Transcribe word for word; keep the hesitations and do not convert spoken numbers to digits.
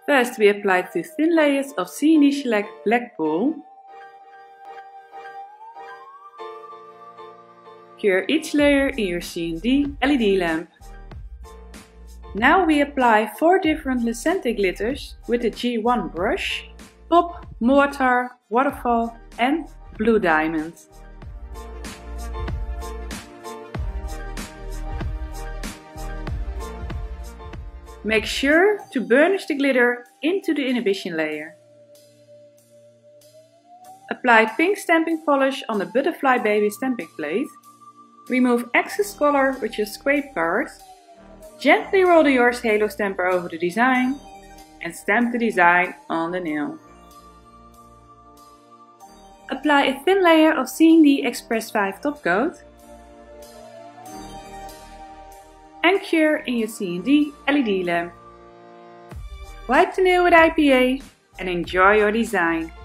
First we apply two thin layers of C and D Shellac black wool. Cure each layer in your C and D L E D lamp. Now we apply four different Lescente glitters with the G one brush: Pop, Mortar, Waterfall and Blue Diamond. Make sure to burnish the glitter into the inhibition layer. Apply pink stamping polish on the Butterfly Baby stamping plate. Remove excess color with your scrape card. Gently roll the Yours Halo stamper over the design and stamp the design on the nail. Apply a thin layer of C and D Express five top coat and cure in your C and D L E D lamp. Wipe the nail with I P A and enjoy your design.